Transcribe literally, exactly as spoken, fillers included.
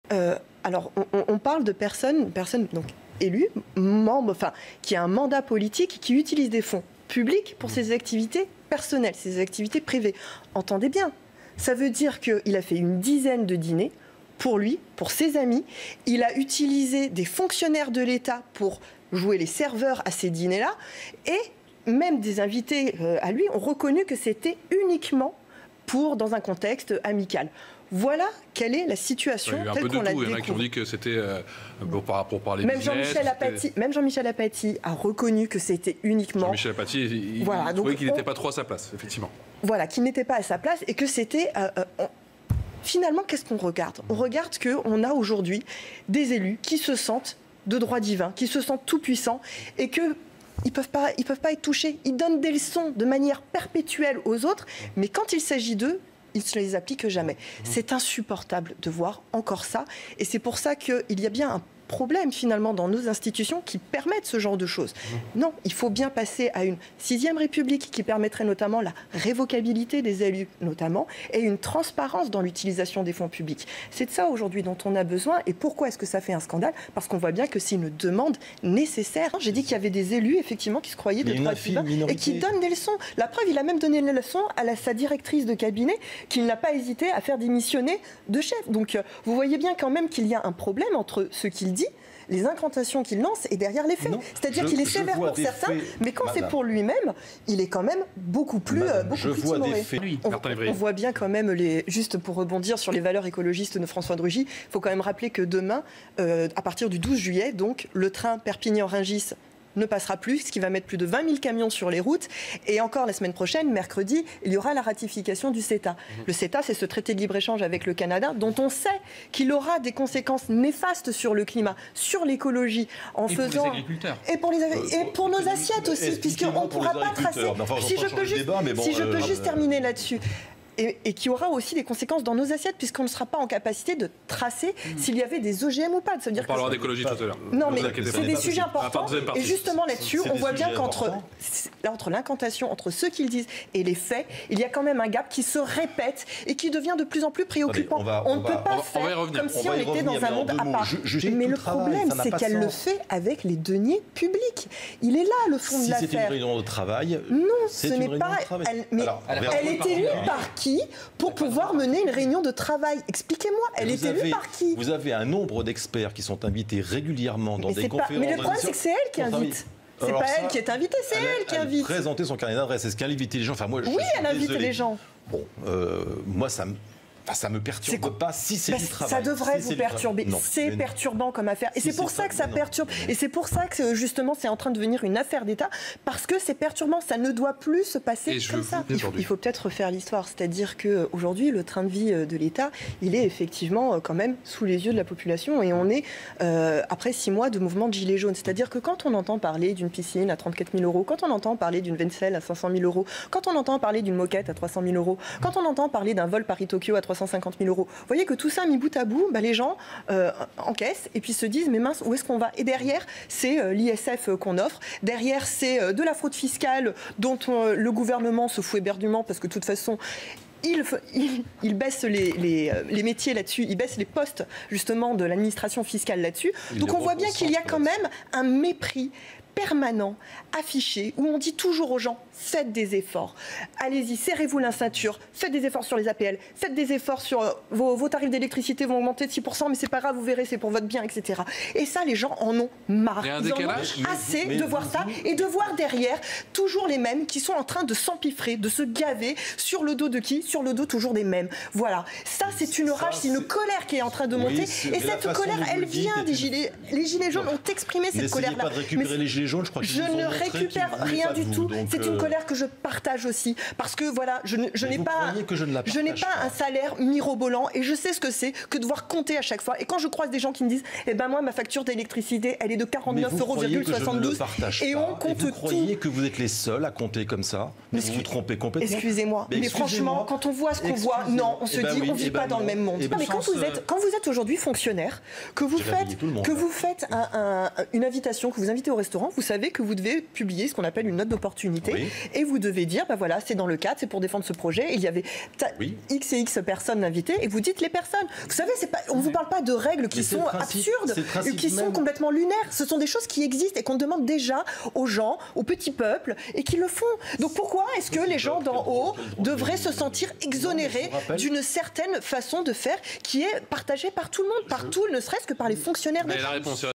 euh, Alors, on, on parle de personnes, personnes donc, élues, membres, enfin, qui a un mandat politique, qui utilise des fonds publics pour ses activités personnelles, ses activités privées. Entendez bien, ça veut dire qu'il a fait une dizaine de dîners pour lui, pour ses amis. Il a utilisé des fonctionnaires de l'État pour jouer les serveurs à ces dîners-là. Et même des invités euh, à lui ont reconnu que c'était uniquement pour, dans un contexte amical. Voilà quelle est la situation telle qu'on la découvre. Il y en a qui ont dit que c'était euh, pour, pour parler même business. Jean-Michel Apathy, même Jean-Michel Apathy a reconnu que c'était uniquement... Jean-Michel Apathy, il, voilà, il trouvait qu'il n'était on... pas trop à sa place, effectivement. Voilà, qu'il n'était pas à sa place et que c'était... Euh, euh, on... Finalement, qu'est-ce qu'on regarde? On regarde qu'on a aujourd'hui des élus qui se sentent de droit divin, qui se sentent tout-puissants et que... Ils ne peuvent pas, ils peuvent pas être touchés. Ils donnent des leçons de manière perpétuelle aux autres, mais quand il s'agit d'eux, ils ne se les appliquent jamais. C'est insupportable de voir encore ça. Et c'est pour ça qu'il y a bien un problème finalement dans nos institutions qui permettent ce genre de choses. Non, il faut bien passer à une sixième république qui permettrait notamment la révocabilité des élus notamment et une transparence dans l'utilisation des fonds publics. C'est de ça aujourd'hui dont on a besoin. Et pourquoi est-ce que ça fait un scandale? Parce qu'on voit bien que c'est une demande nécessaire. J'ai dit qu'il y avait des élus effectivement qui se croyaient de droit divin et qui donnent des leçons. La preuve, il a même donné des leçons à la, sa directrice de cabinet qu'il n'a pas hésité à faire démissionner de chef. Donc vous voyez bien quand même qu'il y a un problème entre ce qu'il dit, les incantations qu'il lance et derrière les faits. C'est-à-dire qu'il est sévère pour certains, faits, mais quand c'est pour lui-même, il est quand même beaucoup plus, madame, beaucoup je plus vois timoré. Des faits. On, on voit bien quand même, les, juste pour rebondir sur les valeurs écologistes de François de Rugy, il faut quand même rappeler que demain, euh, à partir du douze juillet, donc, le train Perpignan-Rungis ne passera plus, ce qui va mettre plus de vingt mille camions sur les routes. Et encore la semaine prochaine, mercredi, il y aura la ratification du CETA. Mmh. Le CETA, c'est ce traité de libre-échange avec le Canada, dont on sait qu'il aura des conséquences néfastes sur le climat, sur l'écologie, en et faisant... pour les agriculteurs. Et pour, les... euh, et pour nos assiettes aussi, puisqu'on ne pourra pas tracer... Enfin, si je peux juste, débat, bon, si je peux euh, juste euh... terminer là-dessus. Et, et qui aura aussi des conséquences dans nos assiettes, puisqu'on ne sera pas en capacité de tracer mmh. s'il y avait des O G M ou pas. Ça veut dire on parlera d'écologie tout à l'heure. Non, mais c'est des sujets importants. Et justement là-dessus, on voit bien qu'entre entre l'incantation, entre ce qu'ils disent et les faits, il y a quand même un gap qui se répète et qui devient de plus en plus préoccupant. Allez, on va, on on ne va, peut pas on va, faire on comme si on on était dans un monde à part. Je, je, mais le problème, c'est qu'elle le fait avec les deniers publics. Il est là le fond de l'affaire. Si c'est une réunion de travail, non, ce n'est pas. Mais elle est élue par qui pour pouvoir mener une réunion de travail? Expliquez-moi, elle est élue par qui? Vous avez un nombre d'experts qui sont invités régulièrement dans mais des conférences. Pas, mais le problème, c'est que c'est elle qui invite. C'est pas ça, elle qui est invitée, c'est elle, elle qui invite. Présenter son carnet d'adresse, est-ce qu'elle invite les gens? Enfin, moi, je oui, elle invite les gens. Bon, euh, moi, ça me... Enfin, ça ne me perturbe pas si c'est bah, du travail. Ça devrait si vous perturber. C'est perturbant comme affaire. Et si c'est pour ça que ça perturbe. Et c'est pour ça que justement c'est en train de devenir une affaire d'État. Parce que c'est perturbant. Ça ne doit plus se passer comme ça. Il faut, il faut peut-être refaire l'histoire. C'est-à-dire qu'aujourd'hui, le train de vie de l'État, il est effectivement quand même sous les yeux de la population. Et on est euh, après six mois de mouvement de gilets jaunes. C'est-à-dire que quand on entend parler d'une piscine à trente-quatre mille euros, quand on entend parler d'une vaisselle à cinq cent mille euros, quand on entend parler d'une moquette à trois cent mille euros, quand on entend parler d'un vol Paris-Tokyo à trois cent cinquante mille euros. Vous voyez que tout ça mis bout à bout, bah, les gens euh, encaissent et puis se disent mais mince, où est-ce qu'on va? Et derrière, c'est euh, l'I S F euh, qu'on offre. Derrière, c'est euh, de la fraude fiscale dont euh, le gouvernement se fout éperdument parce que de toute façon, Il, il, il baisse les, les, les métiers là-dessus, il baisse les postes justement de l'administration fiscale là-dessus. Donc on voit bien qu'il y a quand même un mépris permanent, affiché, où on dit toujours aux gens, faites des efforts. Allez-y, serrez-vous la ceinture, faites des efforts sur les A P L, faites des efforts sur euh, vos, vos tarifs d'électricité vont augmenter de six pour cent, mais c'est pas grave, vous verrez, c'est pour votre bien, et cetera. Et ça, les gens en ont marre. Ils en ont assez mais, mais, de voir mais, ça et de voir derrière toujours les mêmes qui sont en train de s'empiffrer, de se gaver sur le dos de qui? Sur le dos toujours des mêmes. Voilà. Ça, c'est une rage, c'est une colère qui est en train de monter. Oui, et cette colère, elle vient des gilets... Les gilets jaunes ont exprimé cette colère-là. Pas de récupérer les gilets jaunes, je crois que je ne récupère rien du tout. C'est une colère que je partage aussi. Parce que voilà, je, je n'ai pas, que je ne je n'ai pas un salaire mirobolant et je sais ce que c'est que de devoir compter à chaque fois. Et quand je croise des gens qui me disent, eh ben moi, ma facture d'électricité, elle est de quarante-neuf euros soixante-douze et on compte tout. Vous croyez que vous êtes les seuls à compter comme ça? Mais vous vous trompez complètement. Excusez-moi, mais, mais franchement, quand on voit ce qu'on voit, non, on se dit, on ne vit pas dans le même monde. Non, mais quand vous êtes, quand vous êtes aujourd'hui fonctionnaire, que vous faites, que vous faites un, un, une invitation, que vous invitez au restaurant, vous savez que vous devez publier ce qu'on appelle une note d'opportunité oui. et vous devez dire, bah voilà, c'est dans le cadre, c'est pour défendre ce projet. Il y avait oui. X et X personnes invitées et vous dites les personnes. Vous savez, c'est pas, on ne vous parle pas de règles qui sont principe, absurdes, qui sont même. complètement lunaires. Ce sont des choses qui existent et qu'on demande déjà aux gens, aux petits peuples et qui le font. Donc pourquoi est-ce que les gens d'en haut devraient se sentir exonérés d'une certaine façon de faire qui est partagée par tout le monde, par tout, ne serait-ce que par les fonctionnaires. Mais la réponse